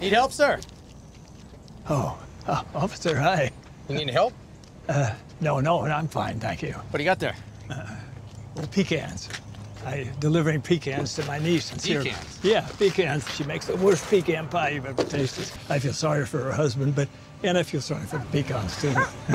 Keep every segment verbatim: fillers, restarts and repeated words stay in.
Need help, sir? Oh, uh, officer, hi. You need help? Uh, no, no, I'm fine, thank you. What do you got there? Uh, well, pecans. I delivering pecans to my niece in Syria. Pecans? Yeah, pecans. She makes the worst pecan pie you've ever tasted. I feel sorry for her husband, but and I feel sorry for the pecans too.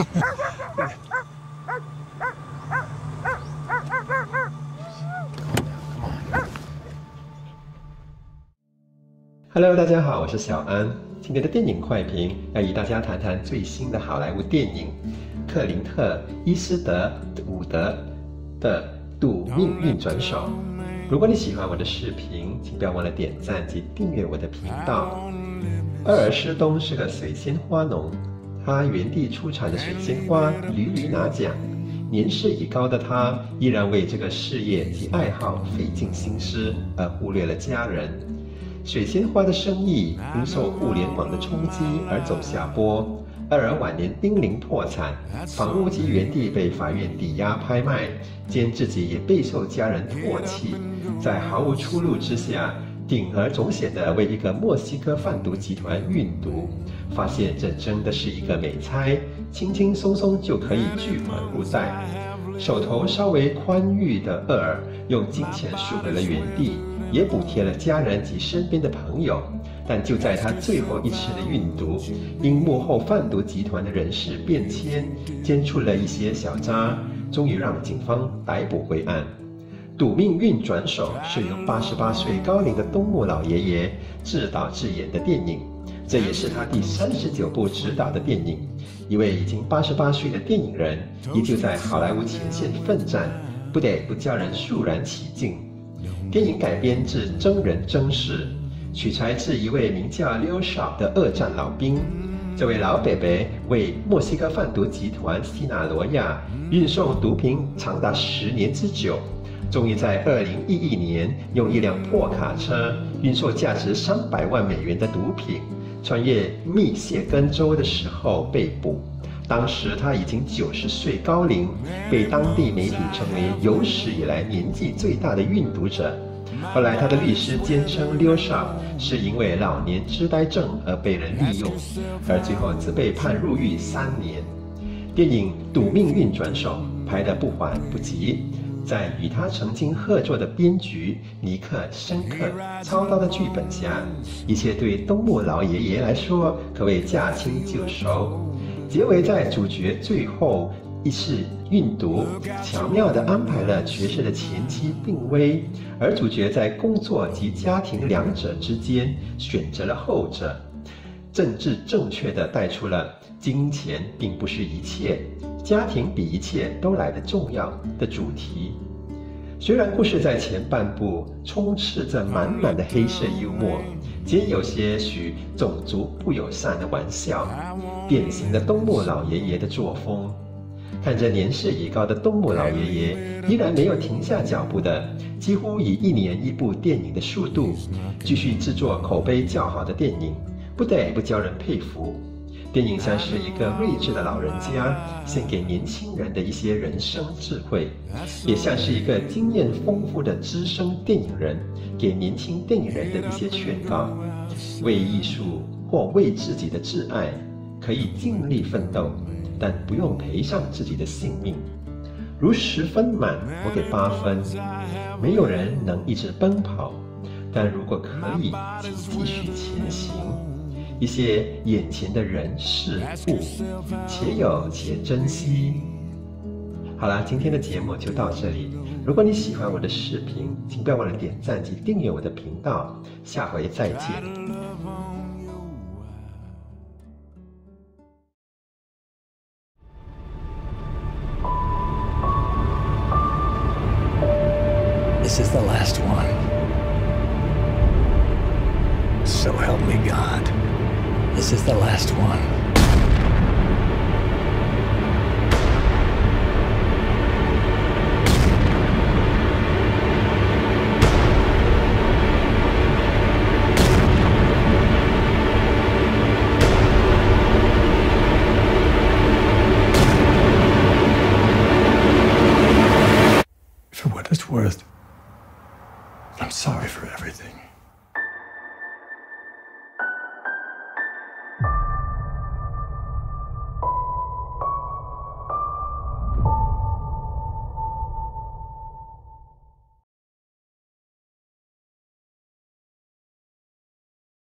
Hello， 大家好，我是小安。今天的电影快评要与大家谈谈最新的好莱坞电影克林特·伊斯特伍德的《赌命运转手》。如果你喜欢我的视频，请不要忘了点赞及订阅我的频道。厄尔施东是个水仙花农，他原地出产的水仙花屡屡拿奖。年事已高的他，依然为这个事业及爱好费尽心思，而忽略了家人。水仙花的生意因受互联网的冲击而走下坡，厄尔晚年濒临破产，房屋及园地被法院抵押拍卖，兼自己也备受家人唾弃，在毫无出路之下，铤而走险地为一个墨西哥贩毒集团运毒，发现这真的是一个美差，轻轻松松就可以巨款入袋。手头稍微宽裕的厄尔用金钱赎回了园地，也补贴了家人及身边的朋友，但就在他最后一次的运毒，因幕后贩毒集团的人事变迁，奸出了一些小渣，终于让警方逮捕归案。赌命运转手是由八十八岁高龄的东木老爷爷自导自演的电影，这也是他第三十九部执导的电影。一位已经八十八岁的电影人，依旧在好莱坞前线奋战，不得不叫人肃然起敬。电影改编自真人真事，取材自一位名叫溜少的二战老兵。这位老伯伯为墨西哥贩毒集团西纳罗亚运送毒品长达十年之久，终于在二零一一年用一辆破卡车运送价值三百万美元的毒品，穿越密歇根州的时候被捕。当时他已经九十岁高龄，被当地媒体称为有史以来年纪最大的运毒者。后来他的律师坚称溜少是因为老年痴呆症而被人利用，而最后只被判入狱三年。电影《赌命运转手》拍得不缓不急，在与他曾经合作的编剧尼克·申克操刀的剧本下，一切对东木老爷爷来说可谓驾轻就熟。结尾在主角最后一次运毒，巧妙地安排了角色的前期定位，而主角在工作及家庭两者之间选择了后者，政治正确地带出了金钱并不是一切，家庭比一切都来得重要的主题。虽然故事在前半部充斥着满满的黑色幽默，兼有些许种族不友善的玩笑，典型的东木老爷爷的作风。看着年事已高的东木老爷爷依然没有停下脚步的，几乎以一年一部电影的速度继续制作口碑较好的电影，不得不叫人佩服。电影像是一个睿智的老人家献给年轻人的一些人生智慧，也像是一个经验丰富的资深电影人给年轻电影人的一些劝告。为艺术或为自己的挚爱，可以尽力奋斗，但不用赔上自己的性命。如十分满，我给八分。没有人能一直奔跑，但如果可以，请继续前行。一些眼前的人事物，且有且珍惜。好了，今天的节目就到这里。如果你喜欢我的视频，请不要忘了点赞及订阅我的频道。下回再见。 This is the last one. So help me God. This is the last one. For what it's worth, I'm sorry for everything.